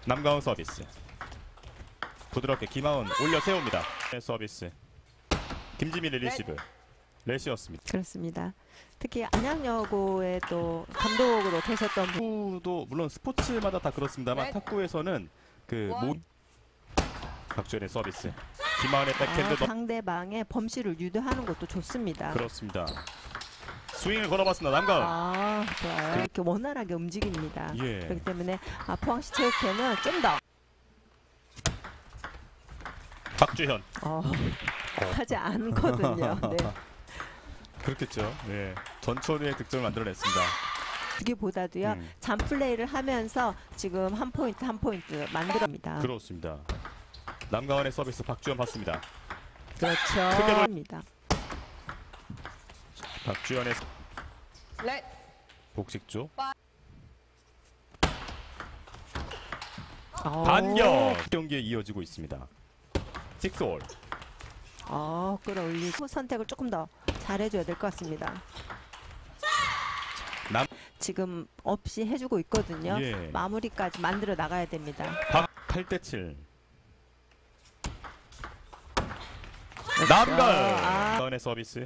남가은 서비스. 부드럽게 김하은 올려 세웁니다. 서비스. 김지민의 리시브. 레시였습니다. 그렇습니다. 특히 안양여고에 또 감독으로 계셨던 탁구도 물론 스포츠마다 다 그렇습니다만 탁구에서는 그 박주현의 서비스. 김하은의 백핸드. 상대방의 범실을 유도하는 것도 좋습니다. 그렇습니다. 스윙을 걸어봤습니다. 남가은. 좋아요. 이렇게 원활하게 움직입니다. 예. 그렇기 때문에 포항시 체육회는 좀 더 박주현. 하지 않거든요. 네. 그렇겠죠. 네. 전천후의 득점을 만들어냈습니다. 그기보다도요 잔플레이를 하면서 지금 한 포인트 한 포인트 만들어냅니다. 그렇습니다. 남가은의 서비스 박주현 받습니다. 그렇죠. 크게 합니다. 박주현의 복식조. 반격 경기에 이어지고 있습니다. 6올. 끌어올리고 선택을 조금 더 잘해줘야 될 것 같습니다. 지금 없이 해주고 있거든요. 예. 마무리까지 만들어 나가야 됩니다. 8대7. 남가은의 서비스.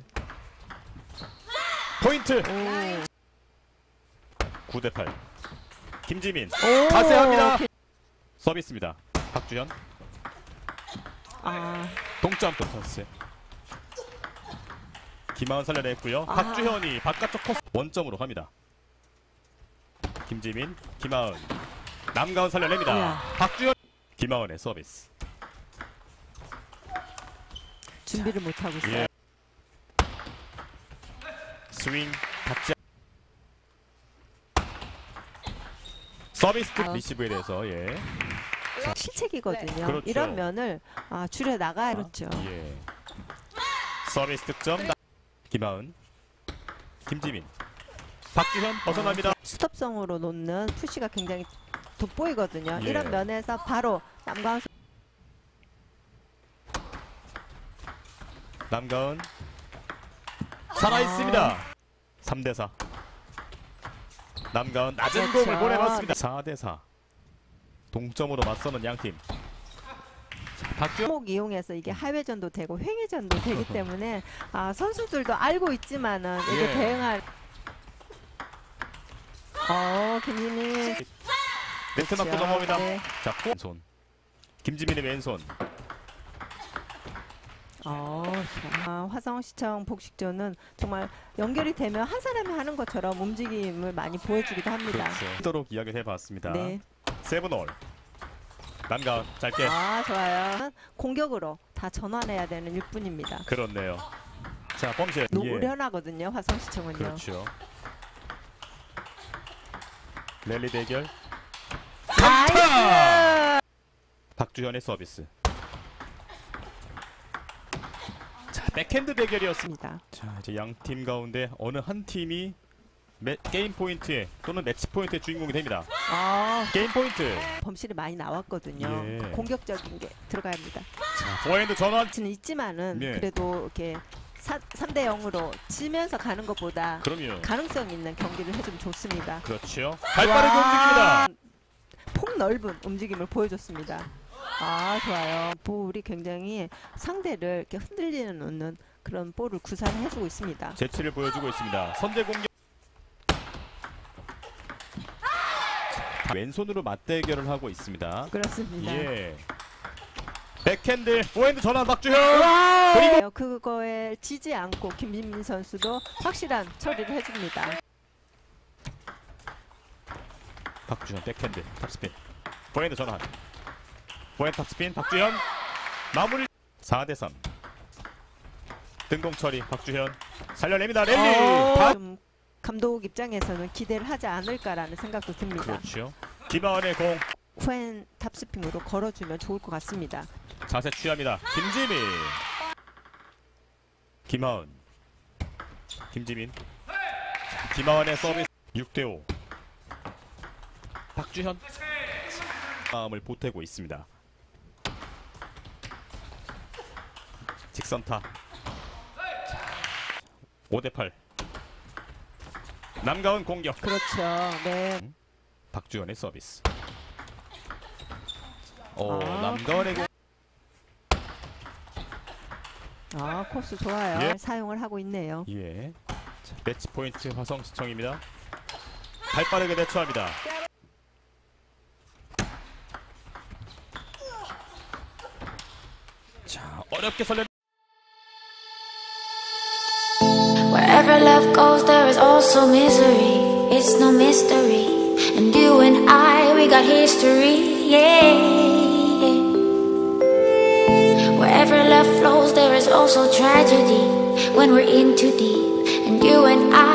포인트. 9대8. 김지민. 가세합니다. 서비스입니다. 박주현. 동점 토스. 김하은 살려냈고요. 박주현이 바깥쪽 코스 원점으로 갑니다. 김지민, 김하은, 남가은 살려냅니다. 박주현, 김하은의 서비스. 준비를 못 하고 있어요. 예. 스윙 받지. 서비스 리시브에 대해서 실책이거든요. 그렇죠. 이런 면을 줄여 나가야 그렇죠. 예. 서비스 득점. 김하은, 김지민, 박주현 벗어납니다. 스톱성으로 놓는 푸시가 굉장히 돋보이거든요. 예. 이런 면에서 바로 남가은 살아있습니다. 3대4. 남가은 낮은 공을 보내봤습니다. 4대4. 동점으로 맞서는 양팀. 박주현 목 이용해서 이게 하회전도 되고 횡회전도 되기 때문에 선수들도 알고 있지만은 이게 대응할. 김지민. 네트 맞고 넘어옵니다. 네. 자, 왼손. 김지민의 왼손. 화성시청 복식조는 정말 연결이 되면 한 사람이 하는 것처럼 움직임을 많이 보여주기도 합니다. 그렇죠. 도록 이야기를 해봤습니다. 네. 7올. 남가은 짧게. 좋아요. 공격으로 다 전환해야 되는 6분입니다. 그렇네요. 자, 범실. 노련하거든요. 화성시청은요. 그렇죠. 랠리 대결. 나이스! 박주현의 서비스. 자, 백핸드 대결이었습니다. 자, 이제 양 팀 가운데 어느 한 팀이 게임 포인트에 또는 매치 포인트의 주인공이 됩니다. 게임 포인트. 범실이 많이 나왔거든요. 예. 공격적인 게 들어가야 합니다. 자, 포핸드 전환. 는 있지만은 예. 그래도 이렇게 3대 0으로 지면서 가는 것보다 그럼요. 가능성 있는 경기를 해주면 좋습니다. 그렇죠. 발빠르게 움직입니다. 폭 넓은 움직임을 보여줬습니다. 좋아요. 볼이 굉장히 상대를 이렇게 흔들리는 놓는 그런 볼을 구사해주고 있습니다. 재치를 보여주고 있습니다. 선제 공격. 왼손으로 맞대결을 하고 있습니다. 그렇습니다. 예. 백핸드, 포핸드 전환 박주현. 그리고 그거에 지지 않고 김민민 선수도 확실한 처리를 해줍니다. 박주현 백핸드 탑스핀. 포핸드 전환. 포핸드 탑스핀 박주현. 마무리. 4대3. 등공 처리 박주현. 살려냅니다. 랠리. 좀 감독 입장에서는 기대를 하지 않을까라는 생각도 듭니다. 그렇죠. 김하은의 공. 후엔 탑스핀으로 걸어주면 좋을 것 같습니다. 자세 취합니다. 김지민. 김하은. 김지민. 김하은의 서비스. 6대5. 박주현. 마음을 보태고 있습니다. 직선타. 5대8. 남가은 공격. 그렇죠. 네. 박주현의 서비스. 남가원의 공. 코스 좋아요. 예. 사용을 하고 있네요. 예. 자, 매치 포인트 화성시청입니다. 발빠르게 대처합니다. 자, 어렵게 설렘. Wherever love goes, there is also misery. It's no mystery. And you and I, we got history. Yeah. Wherever love flows, there is also tragedy. When we're in too deep. And you and I,